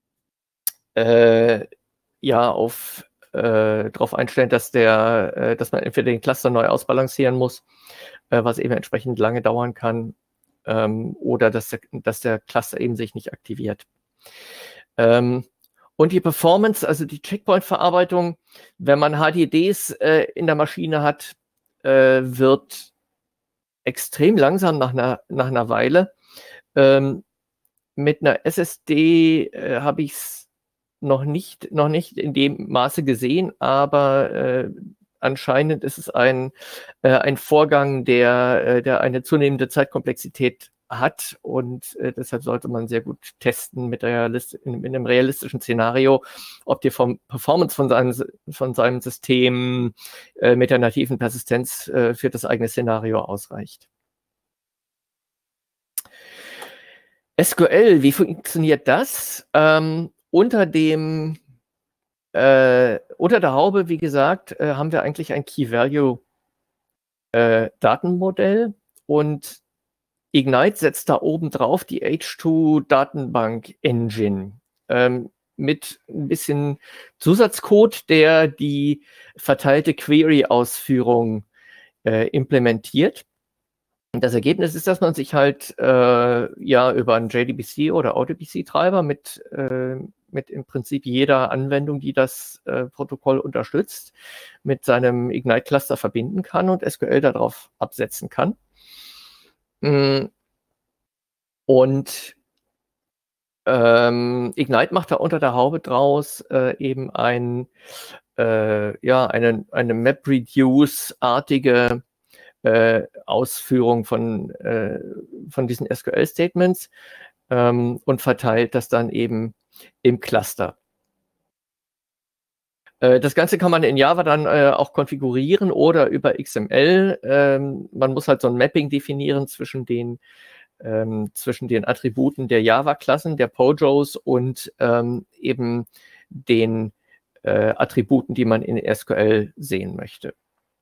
äh, ja auf äh, darauf einstellen, dass der, äh, dass man entweder den Cluster neu ausbalancieren muss, äh, was eben entsprechend lange dauern kann, ähm, oder dass der, dass der Cluster eben sich nicht aktiviert. Ähm, Und die Performance, also die Checkpoint-Verarbeitung, wenn man H D Ds äh, in der Maschine hat, äh, wird extrem langsam nach einer, nach einer Weile. Ähm, mit einer S S D äh, habe ich es noch nicht, noch nicht in dem Maße gesehen, aber äh, anscheinend ist es ein, äh, ein Vorgang, der, äh, der eine zunehmende Zeitkomplexität hat und äh, deshalb sollte man sehr gut testen mit, realist in, in einem realistischen Szenario, ob die vom Performance von seinem, von seinem System äh, mit der nativen Persistenz äh, für das eigene Szenario ausreicht. S Q L, wie funktioniert das? Ähm, unter dem äh, unter der Haube, wie gesagt, äh, haben wir eigentlich ein Key-Value-Datenmodell und Ignite setzt da oben drauf die H zwei Datenbank Engine ähm, mit ein bisschen Zusatzcode, der die verteilte Query-Ausführung äh, implementiert. Und das Ergebnis ist, dass man sich halt äh, ja über einen J D B C oder O D B C-Treiber mit, äh, mit im Prinzip jeder Anwendung, die das äh, Protokoll unterstützt, mit seinem Ignite-Cluster verbinden kann und S Q L darauf absetzen kann. Und ähm, Ignite macht da unter der Haube draus äh, eben ein, äh, ja, eine, eine MapReduce-artige äh, Ausführung von, äh, von diesen S Q L-Statements ähm, und verteilt das dann eben im Cluster. Äh, das Ganze kann man in Java dann äh, auch konfigurieren oder über X M L. Ähm, man muss halt so ein Mapping definieren zwischen den Ähm, zwischen den Attributen der Java-Klassen, der Pojos und ähm, eben den äh, Attributen, die man in S Q L sehen möchte.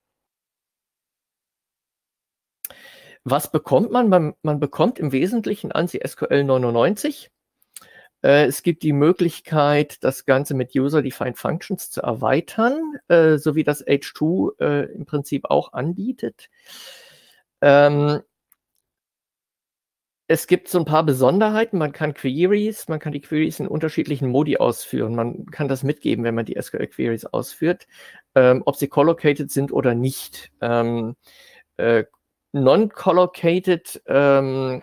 Was bekommt man? Man, man bekommt im Wesentlichen ANSI S Q L neunundneunzig. Äh, es gibt die Möglichkeit, das Ganze mit User-Defined Functions zu erweitern, äh, so wie das H zwei äh, im Prinzip auch anbietet. Ähm, Es gibt so ein paar Besonderheiten. Man kann Queries, man kann die Queries in unterschiedlichen Modi ausführen. Man kann das mitgeben, wenn man die S Q L-Queries ausführt, ähm, ob sie collocated sind oder nicht. Ähm, äh, Non-collocated ähm,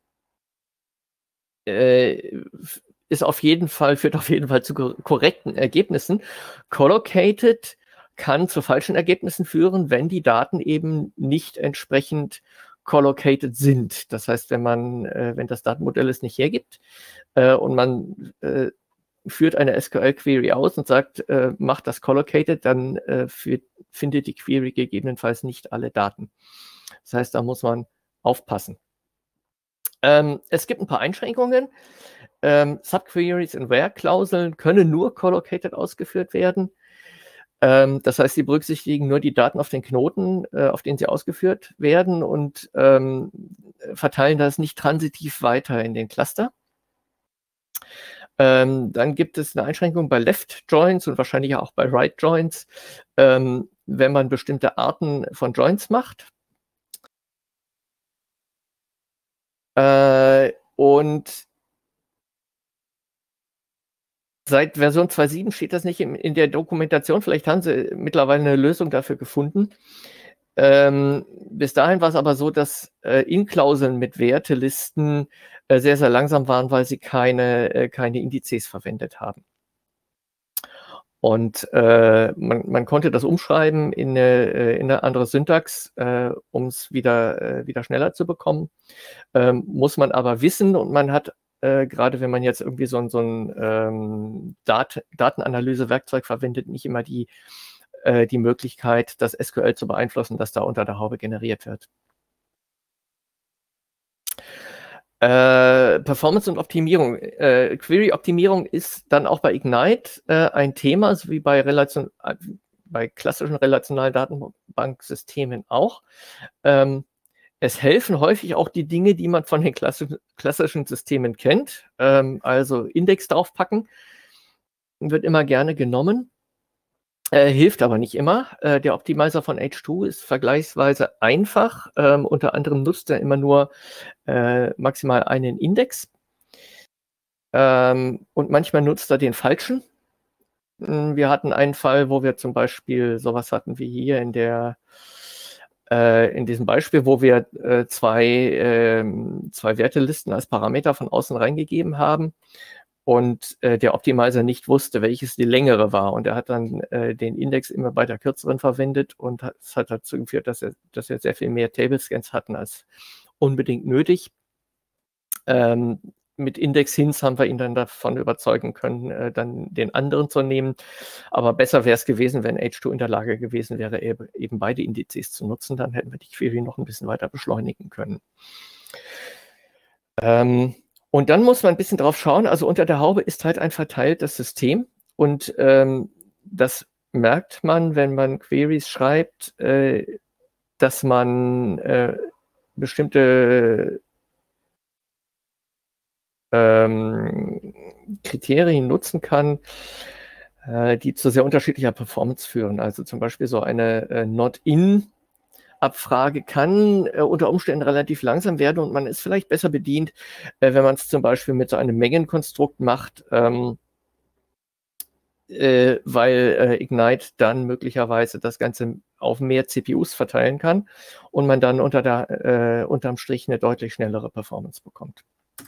äh, ist auf jeden Fall, führt auf jeden Fall zu korrekten Ergebnissen. Collocated kann zu falschen Ergebnissen führen, wenn die Daten eben nicht entsprechend collocated sind. Das heißt, wenn man, äh, wenn das Datenmodell es nicht hergibt äh, und man äh, führt eine S Q L-Query aus und sagt, äh, macht das collocated, dann äh, führt, findet die Query gegebenenfalls nicht alle Daten. Das heißt, da muss man aufpassen. Ähm, es gibt ein paar Einschränkungen. Ähm, Subqueries und Where-Klauseln können nur collocated ausgeführt werden. Ähm, das heißt, sie berücksichtigen nur die Daten auf den Knoten, äh, auf denen sie ausgeführt werden und ähm, verteilen das nicht transitiv weiter in den Cluster. Ähm, dann gibt es eine Einschränkung bei Left Joins und wahrscheinlich auch bei Right Joins, ähm, wenn man bestimmte Arten von Joins macht. Äh, und seit Version zwei Punkt sieben steht das nicht in, in der Dokumentation. Vielleicht haben sie mittlerweile eine Lösung dafür gefunden. Ähm, bis dahin war es aber so, dass äh, In-Klauseln mit Wertelisten äh, sehr, sehr langsam waren, weil sie keine, äh, keine Indizes verwendet haben. Und äh, man, man konnte das umschreiben in eine, in eine andere Syntax, äh, um es wieder, äh, wieder schneller zu bekommen. Ähm, muss man aber wissen, und man hat Äh, gerade wenn man jetzt irgendwie so ein, so ein ähm, Dat Datenanalyse-Werkzeug verwendet, nicht immer die, äh, die Möglichkeit, das S Q L zu beeinflussen, das da unter der Haube generiert wird. Äh, Performance und Optimierung. Äh, Query-Optimierung ist dann auch bei Ignite äh, ein Thema, so wie bei, Relation äh, bei klassischen relationalen Datenbanksystemen auch. Ähm, Es helfen häufig auch die Dinge, die man von den klassischen Systemen kennt. Ähm, also Index draufpacken wird immer gerne genommen, äh, hilft aber nicht immer. Äh, der Optimizer von H zwei ist vergleichsweise einfach. Ähm, unter anderem nutzt er immer nur äh, maximal einen Index. Ähm, und manchmal nutzt er den falschen. Wir hatten einen Fall, wo wir zum Beispiel sowas hatten wie hier in der in diesem Beispiel, wo wir äh, zwei, äh, zwei Wertelisten als Parameter von außen reingegeben haben und äh, der Optimizer nicht wusste, welches die längere war. Und er hat dann äh, den Index immer bei der kürzeren verwendet und es hat dazu geführt, dass, er, dass wir sehr viel mehr Table-Scans hatten als unbedingt nötig. Ähm, mit Index-Hints haben wir ihn dann davon überzeugen können, äh, dann den anderen zu nehmen. Aber besser wäre es gewesen, wenn H zwei in der Lage gewesen wäre, eben beide Indizes zu nutzen. Dann hätten wir die Query noch ein bisschen weiter beschleunigen können. Ähm, und dann muss man ein bisschen drauf schauen. Also unter der Haube ist halt ein verteiltes System. Und ähm, das merkt man, wenn man Queries schreibt, äh, dass man äh, bestimmte Ähm, Kriterien nutzen kann, äh, die zu sehr unterschiedlicher Performance führen. Also zum Beispiel so eine äh, Not-In-Abfrage kann äh, unter Umständen relativ langsam werden und man ist vielleicht besser bedient, äh, wenn man es zum Beispiel mit so einem Mengenkonstrukt macht, ähm, äh, weil äh, Ignite dann möglicherweise das Ganze auf mehr C P Us verteilen kann und man dann unter der, äh, unterm Strich eine deutlich schnellere Performance bekommt.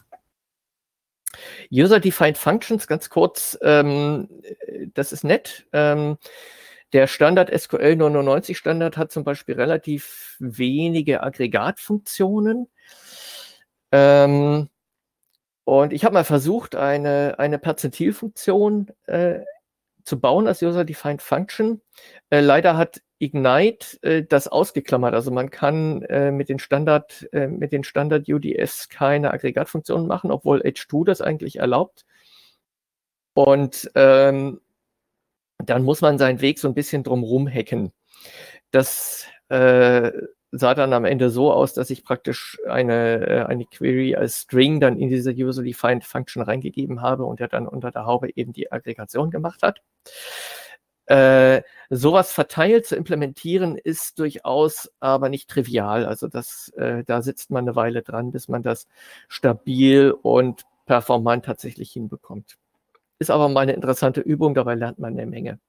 User-Defined Functions, ganz kurz, ähm, das ist nett. Ähm, der Standard S Q L neunundneunzig Standard hat zum Beispiel relativ wenige Aggregatfunktionen. Ähm, und ich habe mal versucht, eine, eine Perzentilfunktion äh, zu bauen als User-Defined Function. Äh, leider hat Ignite äh, das ausgeklammert. Also man kann äh, mit den Standard, äh, mit den Standard U D Fs keine Aggregatfunktionen machen, obwohl H zwei das eigentlich erlaubt. Und ähm, dann muss man seinen Weg so ein bisschen drumherum hacken. Das äh, sah dann am Ende so aus, dass ich praktisch eine, eine Query als String dann in diese User-Defined Function reingegeben habe und er dann unter der Haube eben die Aggregation gemacht hat. Äh, sowas verteilt zu implementieren ist durchaus aber nicht trivial. Also das, äh, da sitzt man eine Weile dran, bis man das stabil und performant tatsächlich hinbekommt. Ist aber mal eine interessante Übung, dabei lernt man eine Menge.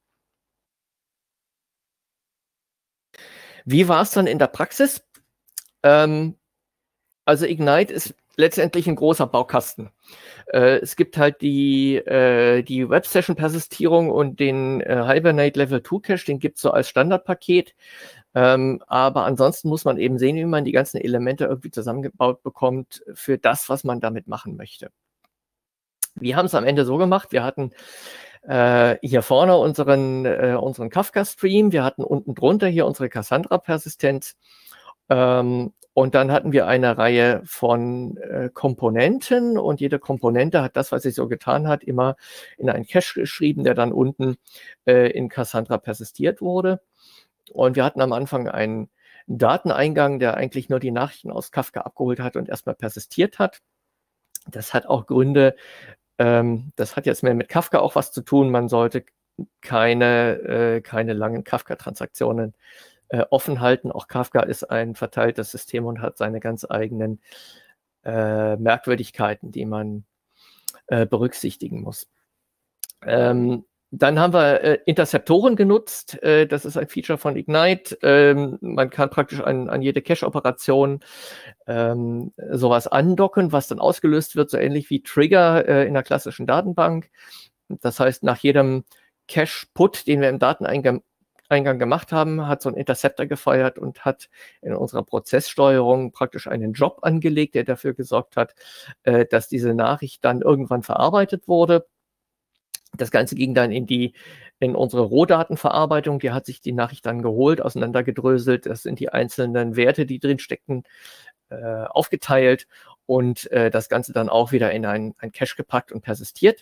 Wie war es dann in der Praxis? Ähm, also Ignite ist letztendlich ein großer Baukasten. Äh, es gibt halt die, äh, die Web-Session-Persistierung und den äh, Hibernate Level zwei Cache, den gibt es so als Standardpaket. Ähm, aber ansonsten muss man eben sehen, wie man die ganzen Elemente irgendwie zusammengebaut bekommt für das, was man damit machen möchte. Wir haben es am Ende so gemacht, wir hatten äh, hier vorne unseren, äh, unseren Kafka-Stream, wir hatten unten drunter hier unsere Cassandra-Persistenz ähm, und dann hatten wir eine Reihe von äh, Komponenten und jede Komponente hat das, was sie so getan hat, immer in einen Cache geschrieben, der dann unten äh, in Cassandra persistiert wurde. Und wir hatten am Anfang einen Dateneingang, der eigentlich nur die Nachrichten aus Kafka abgeholt hat und erstmal persistiert hat. Das hat auch Gründe, ähm, das hat jetzt mehr mit Kafka auch was zu tun. Man sollte keine, äh, keine langen Kafka-Transaktionen äh, offen halten. Auch Kafka ist ein verteiltes System und hat seine ganz eigenen äh, Merkwürdigkeiten, die man äh, berücksichtigen muss. Ähm, Dann haben wir äh, Interzeptoren genutzt. Äh, das ist ein Feature von Ignite. Ähm, man kann praktisch an, an jede Cache-Operation ähm, sowas andocken, was dann ausgelöst wird, so ähnlich wie Trigger äh, in der klassischen Datenbank. Das heißt, nach jedem Cache-Put, den wir im Dateneingang Eingang gemacht haben, hat so ein Interceptor gefeuert und hat in unserer Prozesssteuerung praktisch einen Job angelegt, der dafür gesorgt hat, äh, dass diese Nachricht dann irgendwann verarbeitet wurde. Das Ganze ging dann in die in unsere Rohdatenverarbeitung. Die hat sich die Nachricht dann geholt, auseinandergedröselt. Das sind die einzelnen Werte, die drin steckten, äh, aufgeteilt und äh, das Ganze dann auch wieder in ein, ein Cache gepackt und persistiert.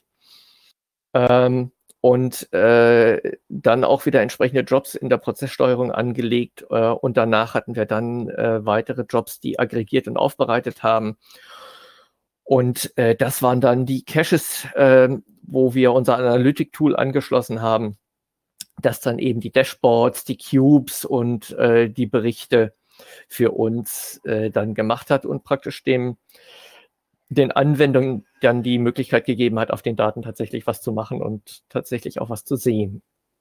Ähm, und äh, dann auch wieder entsprechende Jobs in der Prozesssteuerung angelegt. Äh, und danach hatten wir dann äh, weitere Jobs, die aggregiert und aufbereitet haben. Und äh, das waren dann die Caches, äh, wo wir unser Analytic-Tool angeschlossen haben, das dann eben die Dashboards, die Cubes und äh, die Berichte für uns äh, dann gemacht hat und praktisch dem, den Anwendungen dann die Möglichkeit gegeben hat, auf den Daten tatsächlich was zu machen und tatsächlich auch was zu sehen.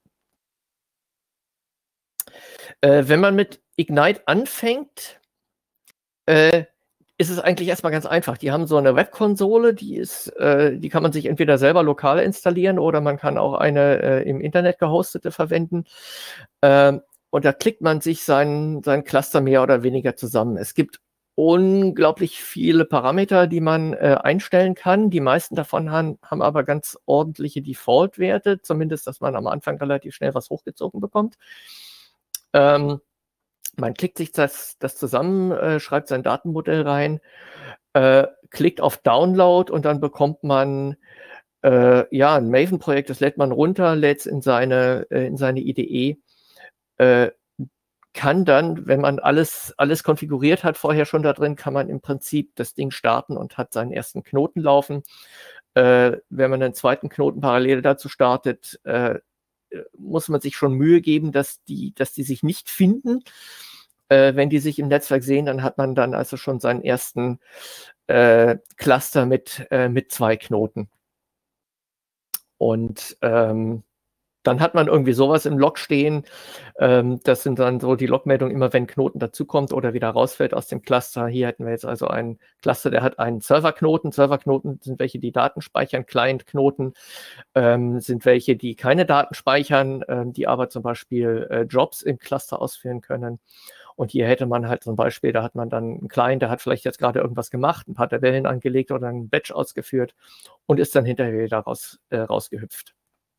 Äh, wenn man mit Ignite anfängt, äh, ist es eigentlich erstmal ganz einfach. Die haben so eine Webkonsole, die ist, äh, die kann man sich entweder selber lokal installieren oder man kann auch eine äh, im Internet gehostete verwenden. Ähm, und da klickt man sich sein, sein Cluster mehr oder weniger zusammen. Es gibt unglaublich viele Parameter, die man äh, einstellen kann. Die meisten davon haben, haben aber ganz ordentliche Default-Werte, zumindest, dass man am Anfang relativ schnell was hochgezogen bekommt. Ähm, Man klickt sich das, das zusammen, äh, schreibt sein Datenmodell rein, äh, klickt auf Download und dann bekommt man äh, ja ein Maven-Projekt, das lädt man runter, lädt es in seine, äh, in seine I D E, äh, kann dann, wenn man alles, alles konfiguriert hat, vorher schon da drin, kann man im Prinzip das Ding starten und hat seinen ersten Knoten laufen. Äh, wenn man einen zweiten Knoten parallel dazu startet, äh, muss man sich schon Mühe geben, dass die, dass die sich nicht finden. Äh, wenn die sich im Netzwerk sehen, dann hat man dann also schon seinen ersten äh, Cluster mit, äh, mit zwei Knoten. Und ähm, Dann hat man irgendwie sowas im Log stehen. Ähm, das sind dann so die Logmeldungen, immer wenn ein Knoten dazukommt oder wieder rausfällt aus dem Cluster. Hier hätten wir jetzt also einen Cluster, der hat einen Serverknoten. Serverknoten sind welche, die Daten speichern. Client-Knoten ähm, sind welche, die keine Daten speichern, ähm, die aber zum Beispiel äh, Jobs im Cluster ausführen können. Und hier hätte man halt zum Beispiel, da hat man dann einen Client, der hat vielleicht jetzt gerade irgendwas gemacht, ein paar Tabellen angelegt oder einen Batch ausgeführt und ist dann hinterher wieder raus, äh, rausgehüpft.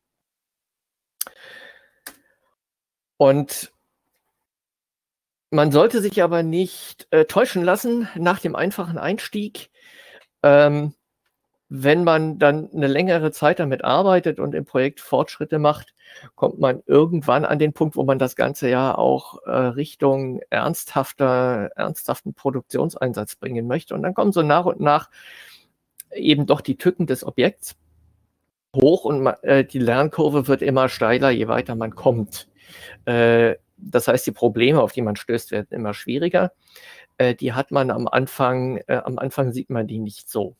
Und man sollte sich aber nicht äh, täuschen lassen nach dem einfachen Einstieg. Ähm, wenn man dann eine längere Zeit damit arbeitet und im Projekt Fortschritte macht, kommt man irgendwann an den Punkt, wo man das Ganze ja auch äh, Richtung ernsthafter, ernsthaften Produktionseinsatz bringen möchte. Und dann kommen so nach und nach eben doch die Tücken des Objekts hoch und man, äh, die Lernkurve wird immer steiler, je weiter man kommt. Äh, das heißt, die Probleme, auf die man stößt, werden immer schwieriger. Äh, die hat man am Anfang, äh, am Anfang sieht man die nicht so.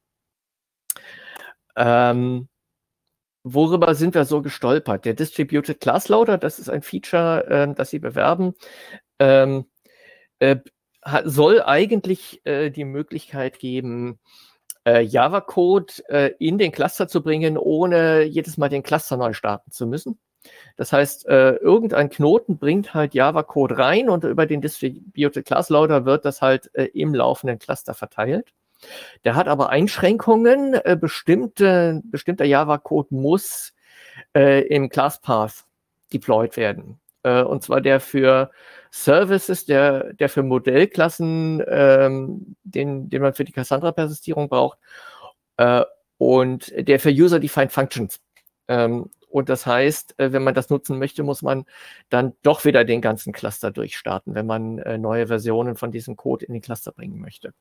Ähm, worüber sind wir so gestolpert? Der Distributed Class Loader, das ist ein Feature, äh, das Sie bewerben, ähm, äh, soll eigentlich äh, die Möglichkeit geben, äh, Java-Code äh, in den Cluster zu bringen, ohne jedes Mal den Cluster neu starten zu müssen. Das heißt, äh, irgendein Knoten bringt halt Java-Code rein und über den Distributed Class Loader wird das halt äh, im laufenden Cluster verteilt. Der hat aber Einschränkungen. Äh, bestimmte, bestimmter Java-Code muss äh, im Class Path deployed werden. Äh, und zwar der für Services, der, der für Modellklassen, ähm, den, den man für die Cassandra-Persistierung braucht, äh, und der für User-Defined Functions. Ähm, und das heißt, äh, wenn man das nutzen möchte, muss man dann doch wieder den ganzen Cluster durchstarten, wenn man äh, neue Versionen von diesem Code in den Cluster bringen möchte.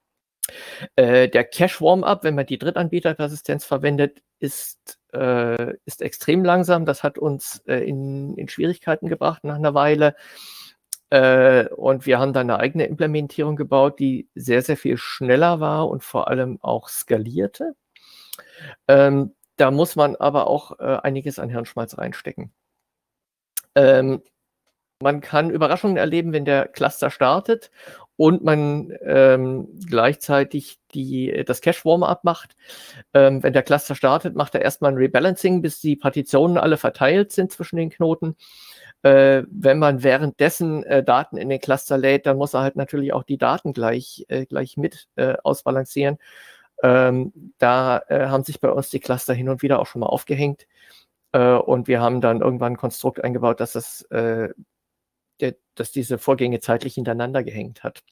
Äh, der Cache-Warm-Up, wenn man die Drittanbieterpersistenz verwendet, ist, äh, ist extrem langsam. Das hat uns äh, in, in Schwierigkeiten gebracht nach einer Weile. Äh, und wir haben dann eine eigene Implementierung gebaut, die sehr, sehr viel schneller war und vor allem auch skalierte. Ähm, da muss man aber auch äh, einiges an Hirnschmalz reinstecken. Ähm, man kann Überraschungen erleben, wenn der Cluster startet und man ähm, gleichzeitig die, das Cache-Warm-Up macht. Ähm, wenn der Cluster startet, macht er erstmal ein Rebalancing, bis die Partitionen alle verteilt sind zwischen den Knoten. Äh, wenn man währenddessen äh, Daten in den Cluster lädt, dann muss er halt natürlich auch die Daten gleich, äh, gleich mit äh, ausbalancieren. Ähm, da äh, haben sich bei uns die Cluster hin und wieder auch schon mal aufgehängt. Äh, und wir haben dann irgendwann ein Konstrukt eingebaut, dass das äh, Der, dass diese Vorgänge zeitlich hintereinander gehängt hat.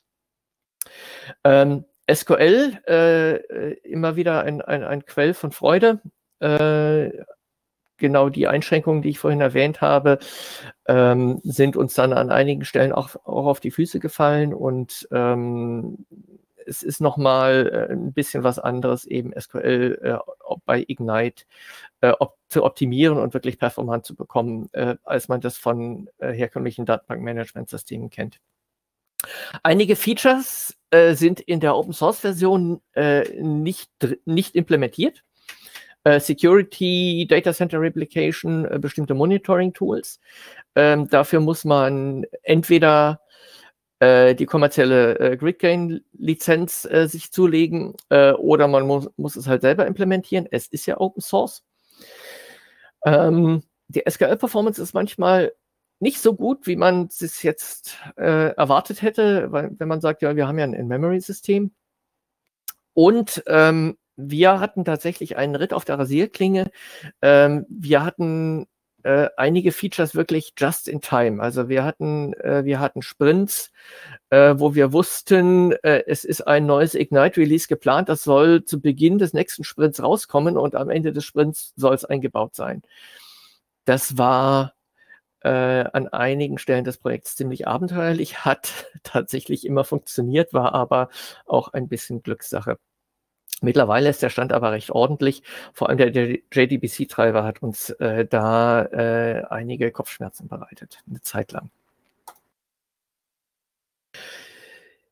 Ähm, S Q L, äh, immer wieder ein, ein, ein Quell von Freude. Äh, genau die Einschränkungen, die ich vorhin erwähnt habe, ähm, sind uns dann an einigen Stellen auch, auch auf die Füße gefallen und ähm, es ist nochmal ein bisschen was anderes, eben S Q L äh, bei Ignite äh, op zu optimieren und wirklich performant zu bekommen, äh, als man das von äh, herkömmlichen Datenbankmanagementsystemen kennt. Einige Features äh, sind in der Open-Source-Version äh, nicht, nicht implementiert. Äh, Security, Data Center Replication, äh, bestimmte Monitoring-Tools. Ähm, dafür muss man entweder äh, die kommerzielle äh, GridGain-Lizenz äh, sich zulegen äh, oder man muss, muss es halt selber implementieren. Es ist ja Open Source. Ähm, die S Q L-Performance ist manchmal nicht so gut, wie man es jetzt äh, erwartet hätte, weil, wenn man sagt, ja, wir haben ja ein In-Memory-System. Und ähm, wir hatten tatsächlich einen Ritt auf der Rasierklinge. Ähm, wir hatten äh, einige Features wirklich just in time. Also wir hatten, äh, wir hatten Sprints, äh, wo wir wussten, äh, es ist ein neues Ignite-Release geplant. Das soll zu Beginn des nächsten Sprints rauskommen und am Ende des Sprints soll es eingebaut sein. Das war äh, an einigen Stellen des Projekts ziemlich abenteuerlich, hat tatsächlich immer funktioniert, war aber auch ein bisschen Glückssache. Mittlerweile ist der Stand aber recht ordentlich. Vor allem der, der J D B C-Treiber hat uns äh, da äh, einige Kopfschmerzen bereitet, eine Zeit lang.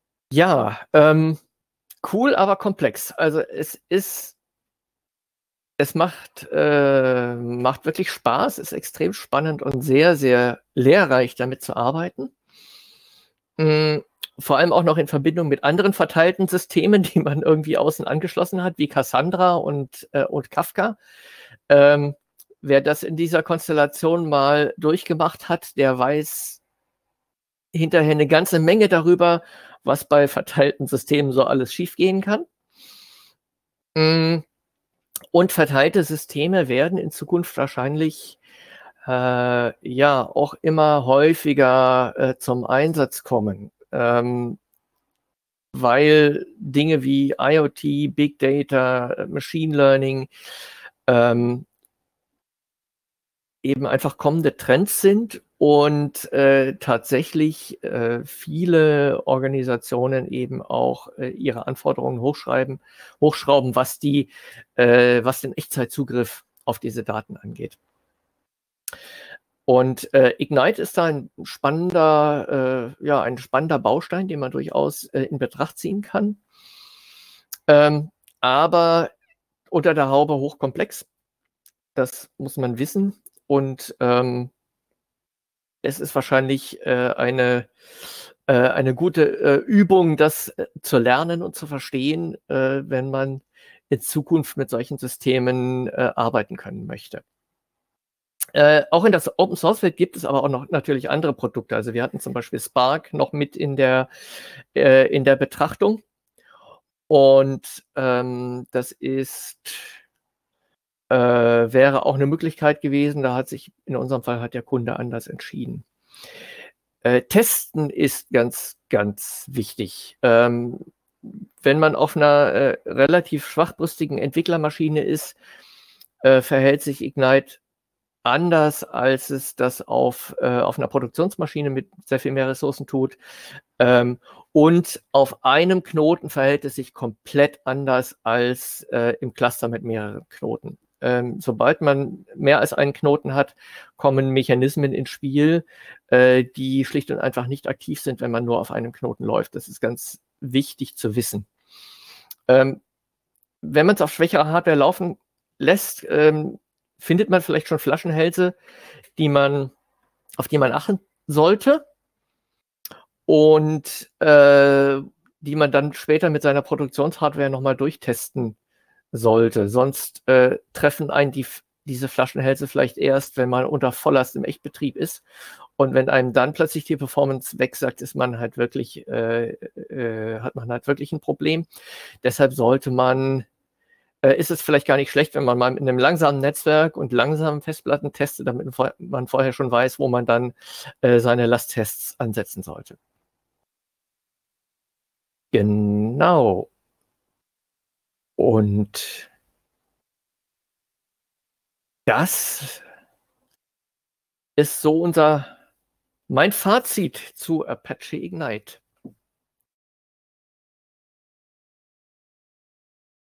Ja, ähm, cool, aber komplex. Also es ist es macht, äh, macht wirklich Spaß, ist extrem spannend und sehr, sehr lehrreich, damit zu arbeiten. Hm, vor allem auch noch in Verbindung mit anderen verteilten Systemen, die man irgendwie außen angeschlossen hat, wie Cassandra und, äh, und Kafka. Ähm, wer das in dieser Konstellation mal durchgemacht hat, der weiß hinterher eine ganze Menge darüber, was bei verteilten Systemen so alles schiefgehen kann. Hm, und verteilte Systeme werden in Zukunft wahrscheinlich äh, ja auch immer häufiger äh, zum Einsatz kommen, ähm, weil Dinge wie IoT, Big Data, Machine Learning ähm, eben einfach kommende Trends sind und äh, tatsächlich äh, viele Organisationen eben auch äh, ihre Anforderungen hochschreiben, hochschrauben, was die, äh, was den Echtzeitzugriff auf diese Daten angeht. Und äh, Ignite ist da ein spannender, äh, ja, ein spannender Baustein, den man durchaus äh, in Betracht ziehen kann. Ähm, aber unter der Haube hochkomplex. Das muss man wissen. Und ähm, es ist wahrscheinlich äh, eine, äh, eine gute äh, Übung, das äh, zu lernen und zu verstehen, äh, wenn man in Zukunft mit solchen Systemen äh, arbeiten können möchte. Äh, auch in das Open Source Welt gibt es aber auch noch natürlich andere Produkte. Also wir hatten zum Beispiel Spark noch mit in der, äh, in der Betrachtung. Und ähm, das ist, äh, wäre auch eine Möglichkeit gewesen. Da hat sich, in unserem Fall hat der Kunde anders entschieden. Äh, testen ist ganz, ganz wichtig. Ähm, wenn man auf einer äh, relativ schwachbrüstigen Entwicklermaschine ist, äh, verhält sich Ignite anders, als es das auf, äh, auf einer Produktionsmaschine mit sehr viel mehr Ressourcen tut. Ähm, und auf einem Knoten verhält es sich komplett anders als äh, im Cluster mit mehreren Knoten. Ähm, sobald man mehr als einen Knoten hat, kommen Mechanismen ins Spiel, äh, die schlicht und einfach nicht aktiv sind, wenn man nur auf einem Knoten läuft. Das ist ganz wichtig zu wissen. Ähm, wenn man es auf schwächerer Hardware laufen lässt, ähm, findet man vielleicht schon Flaschenhälse, die man, auf die man achten sollte und äh, die man dann später mit seiner Produktionshardware nochmal durchtesten sollte. Sonst äh, treffen einen die, diese Flaschenhälse vielleicht erst, wenn man unter Volllast im Echtbetrieb ist. Und wenn einem dann plötzlich die Performance wegsackt, ist man halt wirklich, äh, äh, hat man halt wirklich ein Problem. Deshalb sollte man Äh, ist es vielleicht gar nicht schlecht, wenn man mal mit einem langsamen Netzwerk und langsamen Festplatten testet, damit man vorher schon weiß, wo man dann äh, seine Lasttests ansetzen sollte. Genau. Und das ist so unser, mein Fazit zu Apache Ignite.